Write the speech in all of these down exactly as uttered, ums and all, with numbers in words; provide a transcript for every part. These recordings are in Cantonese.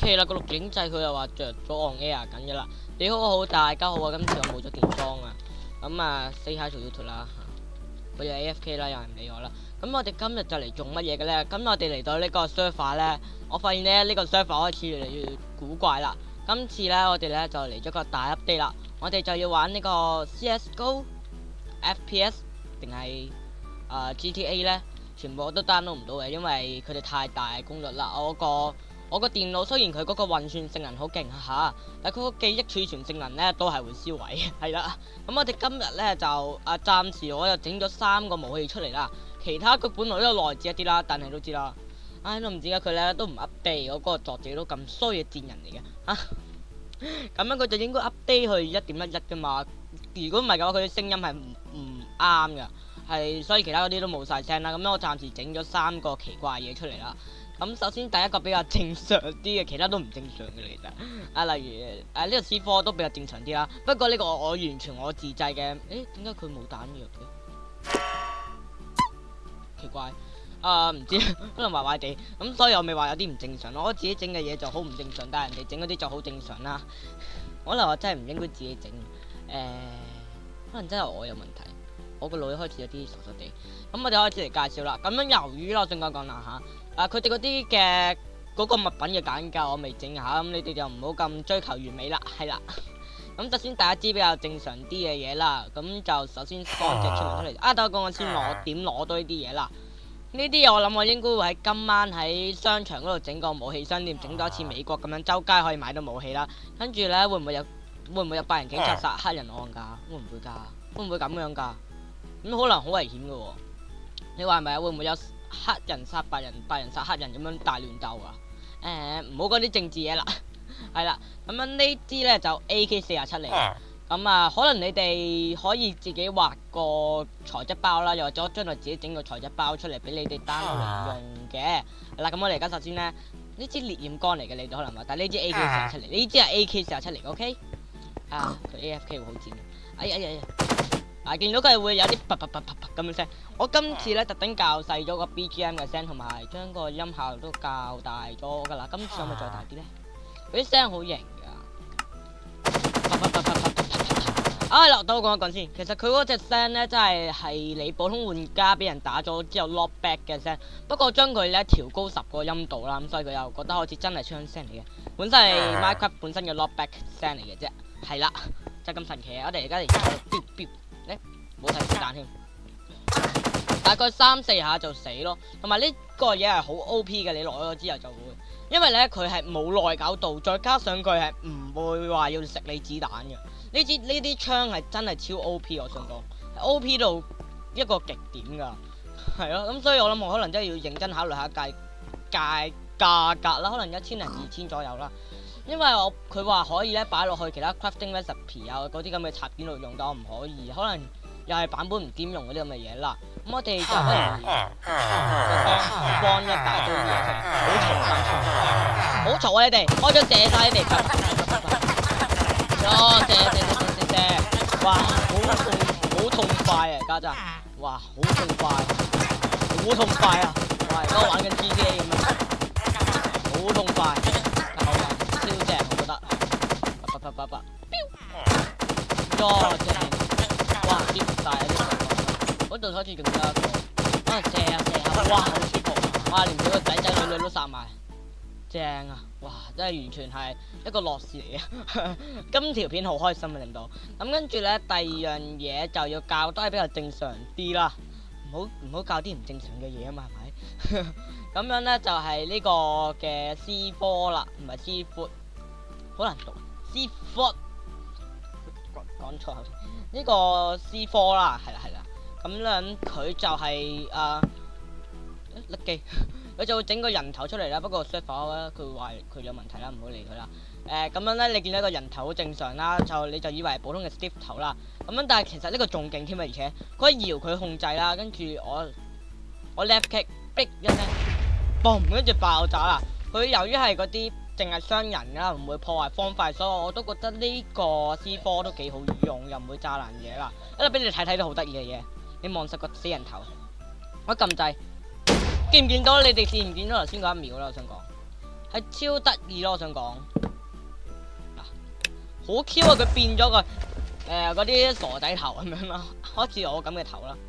K 啦，個錄影掣佢又話着咗 on air 緊嘅啦。你好好，大家好啊！今次我冇咗件裝啊，咁啊 say hi 做 YouTube 啦嚇，佢又 A F K 啦，有人唔理我啦。咁我哋今日就嚟做乜嘢嘅咧？咁我哋嚟到呢個 server 咧，我發現咧呢個 server 開始越嚟越古怪啦。今次咧我哋咧就嚟咗個大 update 啦，我哋就要玩呢個 C S G O、F P S 定係誒 G T A 咧，全部我都 download 唔到嘅，因為佢哋太大功率啦。我個我個電腦雖然佢嗰個運算性能好勁嚇，但佢個記憶儲存性能咧都係會燒毀嘅，係啦。咁我哋今日咧就啊暫時我又整咗三個武器出嚟啦，其他佢本來都有內置一啲啦，但係都知啦。唉，都唔知啊，佢咧都唔 update，嗰個作者都咁衰嘅賤人嚟嘅嚇。咁樣佢就應該 update 去一點一一噶嘛。如果唔係嘅話，佢啲聲音係唔唔啱㗎，係所以其他嗰啲都冇晒聲啦。咁樣我暫時整咗三個奇怪嘢出嚟啦。咁首先第一個比較正常啲嘅，其他都唔正常嘅其實。啊，例如啊呢個 C 科都比較正常啲啦。不過呢個我我完全我自製嘅，誒點解佢冇彈藥嘅？奇怪。啊唔知可能壞壞地，咁所以我咪話有啲唔正常咯。我自己整嘅嘢就好唔正常，但係人哋整嗰啲就好正常啦。可能我真係唔應該自己整，誒可能真係我有問題。我個腦開始有啲傻傻地。咁我哋開始嚟介紹啦。咁樣魷魚啦，我想講講啦嚇。啊！佢哋嗰啲嘅嗰個物品嘅簡介我未整下，咁你哋就唔好咁追求完美啦，係啦。咁首先第一支比較正常啲嘅嘢啦，咁就首先放隻出嚟出嚟。啊，等我講我先攞點攞到呢啲嘢啦。呢啲嘢我諗我應該會喺今晚喺商場嗰度整個武器商店，整多一次美國咁樣，周街可以買到武器啦。跟住咧會唔會有會唔會有白人警察殺黑人案㗎？會唔會㗎？會唔會咁樣㗎？咁可能好危險㗎喎。你話係咪啊？會唔會有黑人殺白人，白人殺黑人咁樣大亂鬥啊？誒，唔好講啲政治嘢啦，係啦。咁樣呢支咧就 A K 四十七嚟嘅。咁啊，可能你哋可以自己畫個材質包啦，又或者將來自己整個材質包出嚟俾你哋 download 嚟用嘅。係啦，咁我哋而家首先咧，呢支烈焰鋼嚟嘅，你哋可能話，但係呢支 A K 四十七嚟，呢支係 A K 四十七嚟嘅 ，OK？ 啊，佢 A F K 會好賤。哎呀呀呀！啊，見到佢係會有啲啪啪啪啪啪咁嘅聲。我今次咧特登校細咗個 B G M 嘅聲，同埋將個音效都校大咗㗎啦。今次可唔可以再大啲咧？嗰啲聲好型㗎。啪啪啪啪啪啪啪啪！啊，嗱，等我講一講先。其實佢嗰隻聲咧，真係係你普通玩家俾人打咗之後 lock back 嘅聲。不過將佢咧調高十個音度啦，咁所以佢又覺得好似真係槍聲嚟嘅。本身係 Minecraft 本身嘅 lock back 聲嚟嘅啫。係啦，就咁神奇啊！我哋而家嚟飆飆。咧冇睇子彈添，大概三四下就死咯。同埋呢個嘢係好 O P 嘅，你攞咗之後就會，因為咧佢係冇內搞度，再加上佢係唔會話要食你子彈嘅。呢支呢啲槍係真係超 O P， 我想講係 O P 到一個極點㗎，係咯。咁所以我諗我可能真係要認真考慮下價價價格啦，可能一千零二千左右啦。因為我佢話可以咧擺落去其他 crafting recipe 啊嗰啲咁嘅插件度用，但我唔可以，可能又係版本唔掂用嗰啲咁嘅嘢啦。咁我哋就不如幫一大堆嘢出嚟，好嘈啊！好嘈啊！你哋開咗射晒你哋，哦射射射射射射，哇好痛好痛快啊！家陣，哇好痛快，好痛快啊！哇而家玩緊 G T A 咁樣，好痛快。超正，我覺得，啪啪啪啪，哇正，哇跌晒啊啲，嗰度好似仲有一個，啊射啊射啊，哇好舒服，哇連佢個仔仔女女都殺埋，正啊，哇真係完全係一個樂事嚟嘅，今條片好開心啊令到，咁跟住咧第二樣嘢就要教都係比較正常啲啦，唔好唔好教啲唔正常嘅嘢啊嘛係咪？咁樣咧就係、是、呢個嘅 C 科啦，唔係 C foot， 好難讀 C foot， 講錯呢個 C 科啦，係啦係啦，咁樣佢就係、是、誒，甩機，佢就會整個人頭出嚟啦。不過 server 咧，佢話佢有問題啦，唔好理佢啦。誒、呃、咁樣咧，你見到個人頭好正常啦，就你就以為係普通嘅 Steve 頭啦。咁樣但係其實呢個仲勁添啊，而且佢可以搖佢控制啦，跟住我我 left click 逼一聲。嘣！跟住爆炸啦！佢由於係嗰啲淨係傷人啦，唔會破壞方塊，所以我都覺得呢個 C 科都幾好用，又唔會炸爛嘢啦。一陣俾你睇睇都好得意嘅嘢，你望實個死人頭，我撳掣，見唔見到？你哋見唔見到頭先嗰一秒啦？我想講， 係超得意咯，我想講。嗱，好 Q 啊！佢變咗個誒嗰啲傻仔頭咁樣咯，好似我咁嘅頭啦。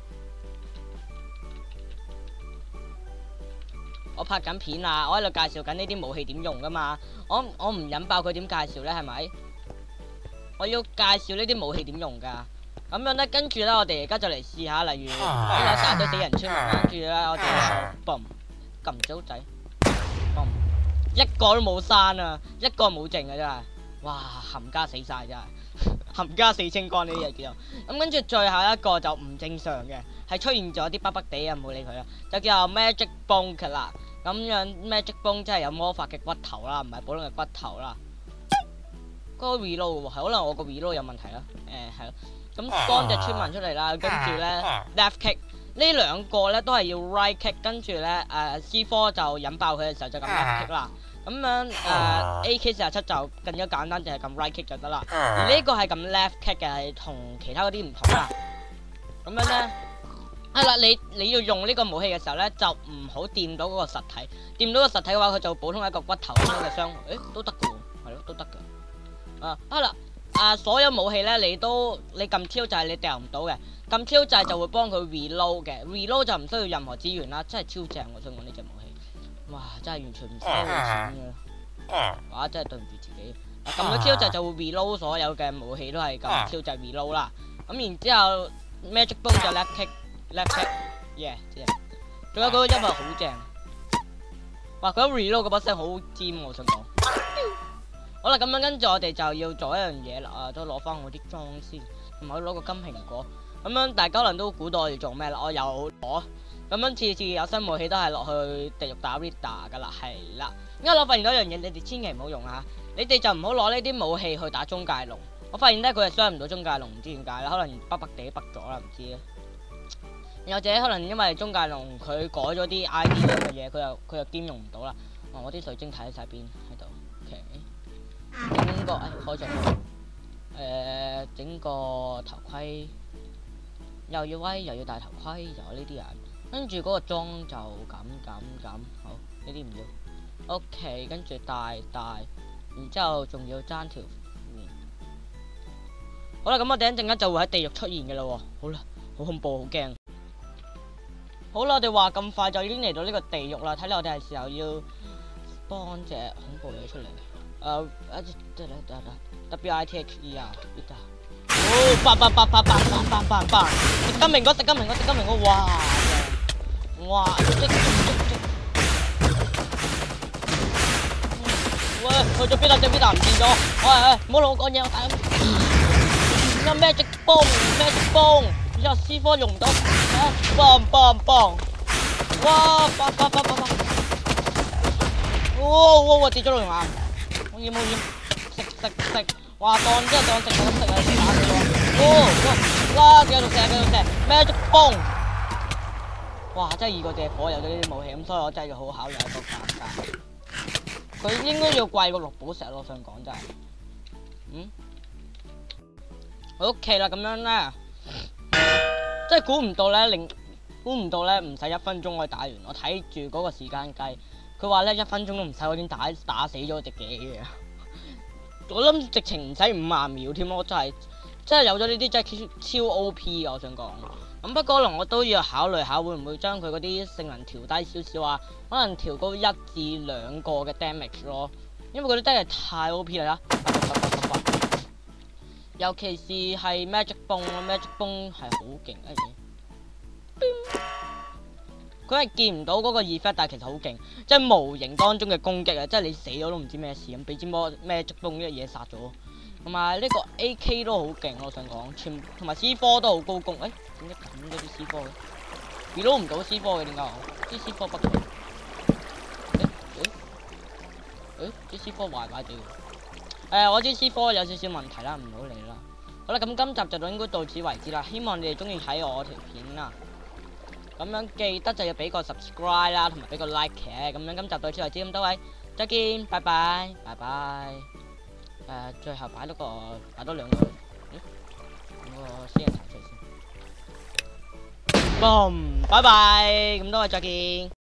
我拍緊片啊，我喺度介紹緊呢啲武器點用噶嘛。我我唔引爆佢點介紹咧，係咪？我要介紹呢啲武器點用噶。咁樣咧，跟住咧，我哋而家就嚟試下，例如呢有殺咗死人村民，跟住咧，我哋嘣撳咗仔，嘣一個都冇刪啊，一個冇剩啊，真係，哇冚家死晒真係，冚家死清光呢啲嘢叫做。咁跟住最後一個就唔正常嘅，係出現咗啲北北地啊，唔好理佢啦，就叫做 Magic Bone 啦。咁樣 Magic Bone 即係有魔法嘅骨頭啦，唔係普通嘅骨頭啦。嗰個 reload 喎，係可能我個 reload 有問題啦。誒係咯。咁幫隻村民出嚟啦，跟住咧 left kick 呢兩個咧都係要 right kick， 跟住咧誒 C 四就引爆佢嘅時候就撳 left kick 啦。咁樣誒 A K 四十七就更加簡單，就係撳 right kick 就得啦。而呢個係撳 left kick 嘅，係同其他嗰啲唔同啦。咁樣咧係啦，你你要用呢個武器嘅時候咧，就唔好掂到嗰個實體，掂到個實體嘅話，佢就普通一個骨頭咁樣嘅傷害，誒都得嘅喎，係咯都得嘅。啊係啦。啊！所有武器咧，你都你撳 Q 掣你掉唔到嘅，撳 Q 掣就會幫佢 reload 嘅 ，reload 就唔需要任何資源啦，真係超正我想講呢隻武器，哇！真係完全唔收錢嘅，哇！真係對唔住自己。撳咗 Q 掣就會 reload 所有嘅武器都係撳 Q 掣 reload 啦。咁然之後 Magic Bone 就 left kick，left kick，yeah， 正。仲有嗰個音樂好正，哇！佢 reload 嗰把聲好尖，我想講。好啦，咁樣跟住我哋就要做一樣嘢啦，啊，都攞翻我啲裝先，同埋攞個金蘋果。咁樣大家可能都估到我要做咩啦，我又攞。咁樣次次有新武器都係落去地獄打 Rita 噶啦，係啦。因為我發現到一樣嘢，你哋千祈唔好用啊！你哋就唔好攞呢啲武器去打中介龍。我發現咧佢係傷唔到中介龍，唔知點解啦，可能北北地北咗啦，唔知咧。又或者可能因為中介龍佢改咗啲 I D 咁嘅嘢，佢又佢又兼容唔到啦。哦，我啲水晶睇喺晒邊喺度 ，OK。整個誒開咗，誒整個頭盔，又要威又要戴頭盔，就有呢啲人。跟住嗰個裝就咁咁咁，好呢啲唔要。OK， 跟住戴戴，然之後仲要爭條褲。好啦，咁我哋一陣間就會喺地獄出現嘅啦喎。好啦，好恐怖，好驚。好啦，我哋話咁快就已經嚟到呢個地獄啦，睇嚟我哋係時候要幫隻恐怖嘢出嚟。誒，啊，得啦得啦 ，W I T H E 啊，呢度，哦，叭叭叭叭叭叭叭叭叭，食金蘋果，食金蘋果，食金蘋果，哇，哇，即即即，喂，去咗邊啊？去咗邊啊？唔見咗，喂喂，唔好同我講嘢，我打緊。有 Magic Bone，Magic Bone，然之後 C 四用唔到，啊，棒棒棒，哇，叭叭叭叭叭，哇哇哇跌咗落嚟嘛！冇嘢冇嘢，食食食，哇當真係當食咁食啊！食打佢喎，哦哇，繼續射繼續射 ，Magic Bone，哇真係易過借火，有咗呢啲武器，咁所以我真係要好好考慮一個價格。佢應該要貴過綠寶石咯，我想講真係。嗯，好 OK 啦，咁樣咧，真係估唔到咧，令估唔到咧，唔使一分鐘可以打完。我睇住嗰個時間計。佢話咧一分鐘都唔使，我已經打打死咗隻幾嘅。我諗直情唔使五萬秒添咯，真係真係有咗呢啲真係超 O P 啊！我想講。咁不過可能我都要考慮下會唔會將佢嗰啲性能調低少少啊？可能調高一至兩個嘅 damage 咯，因為嗰啲真係太 O P 啦。尤其是係 Magic Bone，Magic Bone 係好勁嘅嘢。佢係見唔到嗰個 effect， 但係其實好勁，即係無形當中嘅攻擊啊！即係你死咗都唔知咩事咁，俾支魔咩觸動呢樣嘢殺咗。同埋呢個 A K 都好勁，我想講，全同埋 C 四都好高攻。誒點解咁嘅啲 C 四嘅 ？reload 唔到 C 四嘅點解？啲 C 四不同。誒誒誒，啲 C 四壞壞地。誒我知 C 四有少少問題啦，唔好理啦。好啦，咁今集就到應該到此為止啦。希望你哋中意睇我條片啦。咁樣記得就要俾個 subscribe 啦，同埋俾個 like 嘅。咁樣今集到此為止，咁多位再見，拜拜，拜拜。誒，最後擺多個，擺多兩個，嗯，兩個私人茶水先。boom，拜拜，咁多位再見。